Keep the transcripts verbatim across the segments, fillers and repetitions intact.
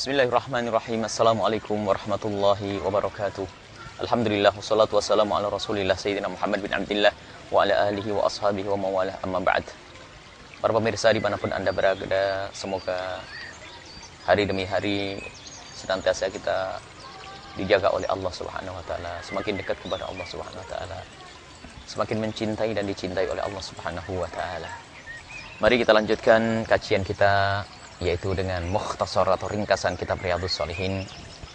Bismillahirrahmanirrahim. Assalamualaikum warahmatullahi wabarakatuh. Alhamdulillah wassalatu wassalamu ala Rasulillah Sayyidina Muhammad bin Abdillah wa ala alihi wa ashabihi wa mawalah, amma ba'd. Para pemirsa dimanapun Anda berada, semoga hari demi hari senantiasa kita dijaga oleh Allah Subhanahu wa taala, semakin dekat kepada Allah Subhanahu wa taala, semakin mencintai dan dicintai oleh Allah Subhanahu wa taala. Mari kita lanjutkan kajian kita, yaitu dengan mukhtasar atau ringkasan kitab Riyadhus Shalihin,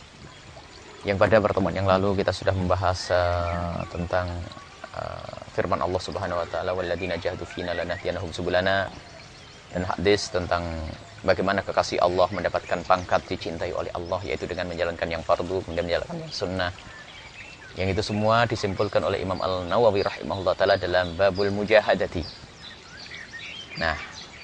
yang pada pertemuan yang lalu kita sudah membahas uh, tentang uh, firman Allah Subhanahu wa taala, walladzina jahadu fina lanahdiyannahum subulana, dan hadis tentang bagaimana kekasih Allah mendapatkan pangkat dicintai oleh Allah, yaitu dengan menjalankan yang fardu, kemudian menjalankan yang sunnah. Yang itu semua disimpulkan oleh Imam An-Nawawi rahimahullah taala dalam babul mujahadati. Nah,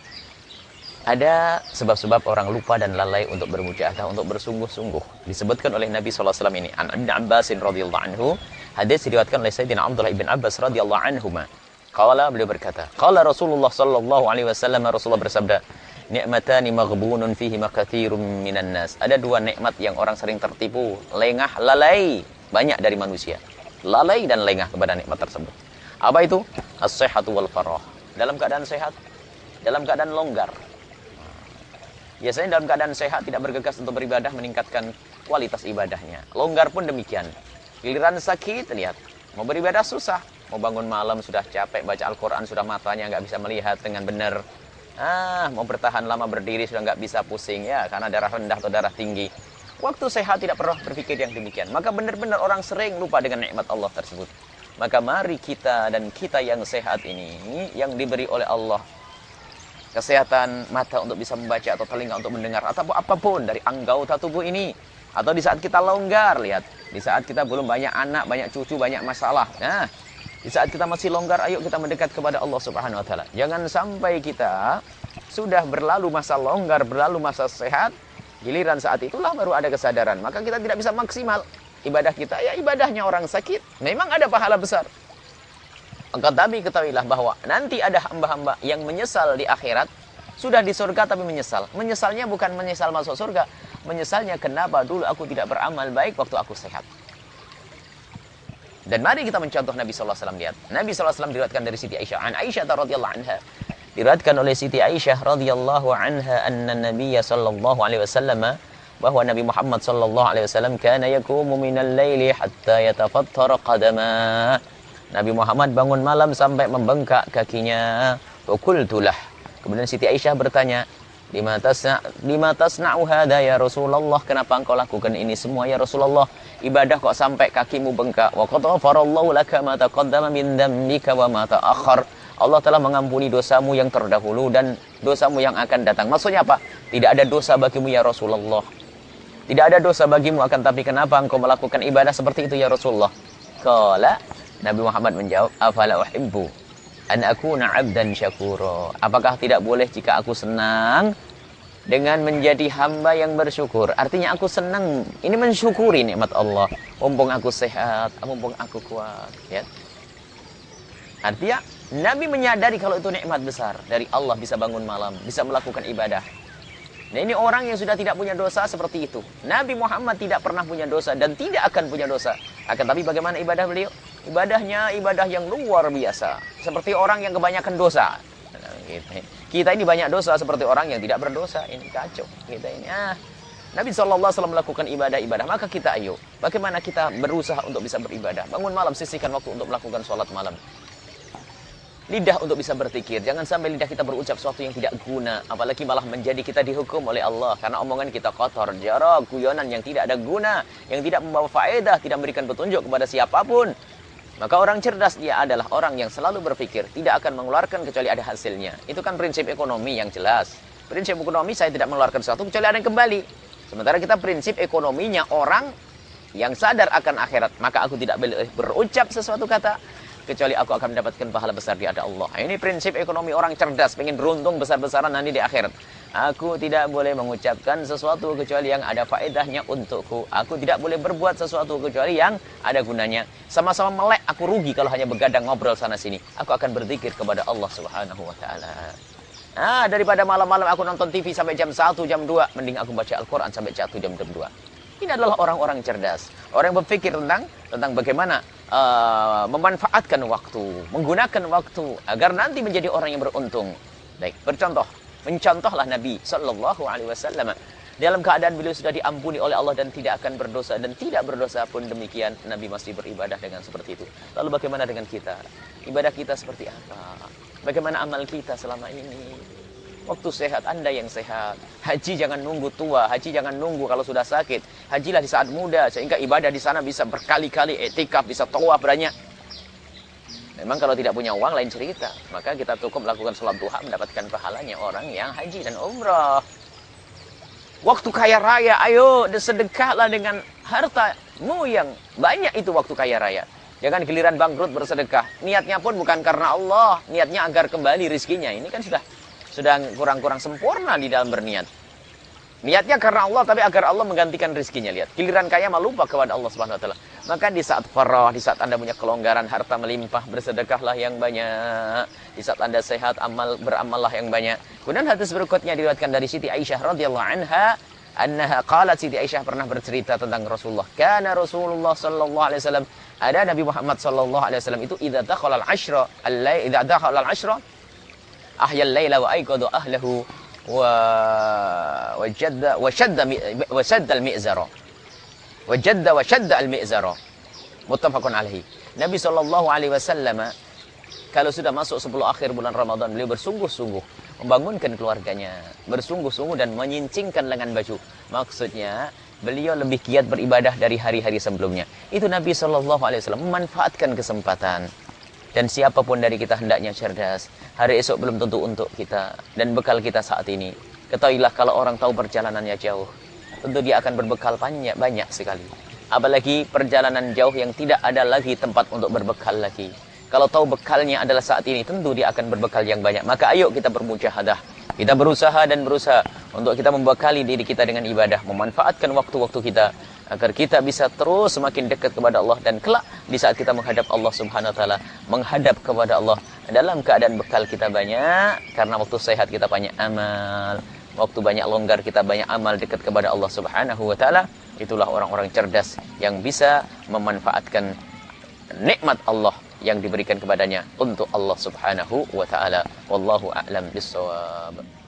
ada sebab-sebab orang lupa dan lalai untuk bermujahadah, untuk bersungguh-sungguh. Disebutkan oleh Nabi sallallahu alaihi wasallam ini, an Ibnu Abbas radhiyallahu anhu, hadis diriwayatkan oleh Sayyidina Abdullah ibn Abbas radhiyallahu anhuma. Qala, beliau berkata, qala Rasulullah sallallahu alaihi wasallam, Rasulullah bersabda, ni'matani maghbunun fihi makatsirun minan nas. Ada dua nikmat yang orang sering tertipu, lengah, lalai banyak dari manusia. Lalai dan lengah kepada nikmat tersebut. Apa itu? As-sihhatu wal farah. Dalam keadaan sehat, dalam keadaan longgar. Biasanya dalam keadaan sehat tidak bergegas untuk beribadah, meningkatkan kualitas ibadahnya. Longgar pun demikian. Giliran sakit, lihat, mau beribadah susah. Mau bangun malam sudah capek, baca Al-Quran sudah matanya nggak bisa melihat dengan benar. Ah, mau bertahan lama berdiri sudah nggak bisa, pusing ya, karena darah rendah atau darah tinggi. Waktu sehat tidak pernah berpikir yang demikian. Maka benar-benar orang sering lupa dengan nikmat Allah tersebut. Maka mari kita dan kita yang sehat ini, yang diberi oleh Allah kesehatan mata untuk bisa membaca, atau telinga untuk mendengar, atau apapun dari anggota tubuh ini, atau di saat kita longgar, lihat, di saat kita belum banyak anak, banyak cucu, banyak masalah, nah, di saat kita masih longgar, ayo kita mendekat kepada Allah Subhanahu wa taala. Jangan sampai kita sudah berlalu masa longgar, berlalu masa sehat, giliran saat itulah baru ada kesadaran, maka kita tidak bisa maksimal ibadah kita. Ya, ibadahnya orang sakit memang ada pahala besar. Tapi ketahuilah bahwa nanti ada hamba-hamba yang menyesal di akhirat, sudah di surga tapi menyesal. Menyesalnya bukan menyesal masuk surga, menyesalnya kenapa dulu aku tidak beramal baik waktu aku sehat. Dan mari kita mencontoh Nabi sallallahu alaihi wasallam. Lihat, Nabi sallallahu alaihi wasallam diriwayatkan dari Siti Aisyah, an Aisyah radhiyallahu anha. Diriwayatkan oleh Siti Aisyah radhiyallahu anha anna Nabiyya sallallahu alaihi wasallam, bahwa Nabi Muhammad sallallahu alaihi wasallam kana yaqumu minal laili hatta yatafattara qadama. Nabi Muhammad bangun malam sampai membengkak kakinya. Qultulah. Kemudian Siti Aisyah bertanya, lima tasna lima tasna'u hadza ya Rasulullah? Kenapa engkau lakukan ini semua ya Rasulullah? Ibadah kok sampai kakimu bengkak? Wa qad ghafarallahu laka ma taqaddama min dzambika wa ma ta'akhkhar. Allah telah mengampuni dosamu yang terdahulu dan dosamu yang akan datang. Maksudnya apa? Tidak ada dosa bagimu ya Rasulullah. Tidak ada dosa bagimu, akan tapi kenapa engkau melakukan ibadah seperti itu ya Rasulullah? Qala, Nabi Muhammad menjawab, afala uhibbu an akuna 'abdan syakura. Apakah tidak boleh jika aku senang dengan menjadi hamba yang bersyukur? Artinya aku senang ini mensyukuri nikmat Allah. Mumpung aku sehat, mumpung aku kuat, ya. Artinya Nabi menyadari kalau itu nikmat besar dari Allah, bisa bangun malam, bisa melakukan ibadah. Nah, ini orang yang sudah tidak punya dosa seperti itu. Nabi Muhammad tidak pernah punya dosa dan tidak akan punya dosa. Akan tapi bagaimana ibadah beliau? Ibadahnya ibadah yang luar biasa. Seperti orang yang kebanyakan dosa. Nah, gitu. Kita ini banyak dosa seperti orang yang tidak berdosa. Ini kacau. Kita ini. Ah. Nabi shallallahu alaihi wasallam melakukan ibadah-ibadah. Maka kita ayo. Bagaimana kita berusaha untuk bisa beribadah? Bangun malam, sisihkan waktu untuk melakukan sholat malam. Lidah untuk bisa berzikir. Jangan sampai lidah kita berucap sesuatu yang tidak guna, apalagi malah menjadi kita dihukum oleh Allah karena omongan kita kotor, jorok, guyonan yang tidak ada guna, yang tidak membawa faedah, tidak memberikan petunjuk kepada siapapun. Maka orang cerdas dia adalah orang yang selalu berpikir tidak akan mengeluarkan kecuali ada hasilnya. Itu kan prinsip ekonomi yang jelas. Prinsip ekonomi, saya tidak mengeluarkan sesuatu kecuali ada yang kembali. Sementara kita prinsip ekonominya orang yang sadar akan akhirat, maka aku tidak boleh berucap sesuatu kata kecuali aku akan mendapatkan pahala besar di hadapan Allah. Ini prinsip ekonomi orang cerdas, pengen beruntung besar-besaran nanti di akhirat. Aku tidak boleh mengucapkan sesuatu kecuali yang ada faedahnya untukku. Aku tidak boleh berbuat sesuatu kecuali yang ada gunanya. Sama-sama melek, aku rugi kalau hanya begadang ngobrol sana sini. Aku akan berzikir kepada Allah Subhanahu wa taala. Ah, daripada malam-malam aku nonton T V sampai jam satu, jam dua, mending aku baca Al-Quran sampai jatuh jam dua. Ini adalah orang-orang cerdas. Orang yang berpikir tentang tentang bagaimana uh, memanfaatkan waktu, menggunakan waktu agar nanti menjadi orang yang beruntung. Baik, bercontoh, mencontohlah Nabi Shallallahu Alaihi Wasallam dalam keadaan beliau sudah diampuni oleh Allah dan tidak akan berdosa dan tidak berdosa pun demikian Nabi masih beribadah dengan seperti itu. Lalu bagaimana dengan kita? Ibadah kita seperti apa? Bagaimana amal kita selama ini? Waktu sehat, Anda yang sehat. Haji jangan nunggu tua, haji jangan nunggu kalau sudah sakit. Hajilah di saat muda sehingga ibadah di sana bisa berkali-kali, etikaf bisa tawaf banyak. Memang kalau tidak punya uang lain cerita, maka kita cukup melakukan sholat duha mendapatkan pahalanya orang yang haji dan umrah. Waktu kaya raya, ayo sedekahlah dengan hartamu yang banyak itu waktu kaya raya. Jangan giliran bangkrut bersedekah. Niatnya pun bukan karena Allah, niatnya agar kembali rizkinya. Ini kan sudah sudah kurang-kurang sempurna di dalam berniat. Niatnya karena Allah, tapi agar Allah menggantikan rizkinya. Lihat, giliran kaya malah lupa kepada Allah Subhanahu Wa Taala. Maka di saat farah, di saat Anda punya kelonggaran, harta melimpah, bersedekahlah yang banyak. Di saat Anda sehat, amal beramallah yang banyak. Kemudian hadis berikutnya diriwayatkan dari Siti Aisyah radhiyallahu anha, annaha qalat, Siti Aisyah pernah bercerita tentang Rasulullah. Kana Rasulullah sallallahu alaihi wasallam, ada Nabi Muhammad sallallahu alaihi wasallam itu idza dakhala al-ashra, al-lail, idza dakhala al-ashra, ahya al-laila wa ayqadha ahlahu wa wajadda wa shadda wa shadda al-mi'zara. Wajadda wa shadda al-mi'zara. Muttafaqun alaihi. Nabi sallallahu alaihi wasallam kalau sudah masuk sepuluh akhir bulan Ramadan, beliau bersungguh-sungguh membangunkan keluarganya, bersungguh-sungguh dan menyincingkan lengan baju. Maksudnya, beliau lebih giat beribadah dari hari-hari sebelumnya. Itu Nabi shallallahu alaihi wasallam memanfaatkan kesempatan. Dan siapapun dari kita hendaknya cerdas. Hari esok belum tentu untuk kita. Dan bekal kita saat ini. Ketahuilah kalau orang tahu perjalanannya jauh, tentu dia akan berbekal banyak, banyak sekali. Apalagi perjalanan jauh yang tidak ada lagi tempat untuk berbekal lagi. Kalau tahu bekalnya adalah saat ini, tentu dia akan berbekal yang banyak. Maka ayo kita bermujahadah. Kita berusaha dan berusaha untuk kita membekali diri kita dengan ibadah. Memanfaatkan waktu-waktu kita agar kita bisa terus semakin dekat kepada Allah. Dan kelak di saat kita menghadap Allah Subhanahu Wa Taala, menghadap kepada Allah dalam keadaan bekal kita banyak. Karena waktu sehat kita banyak amal. Waktu banyak longgar kita banyak amal dekat kepada Allah Subhanahu Wa Taala. Itulah orang-orang cerdas yang bisa memanfaatkan nikmat Allah yang diberikan kepadanya untuk Allah Subhanahu wa taala. Wallahu a'lam bissawab.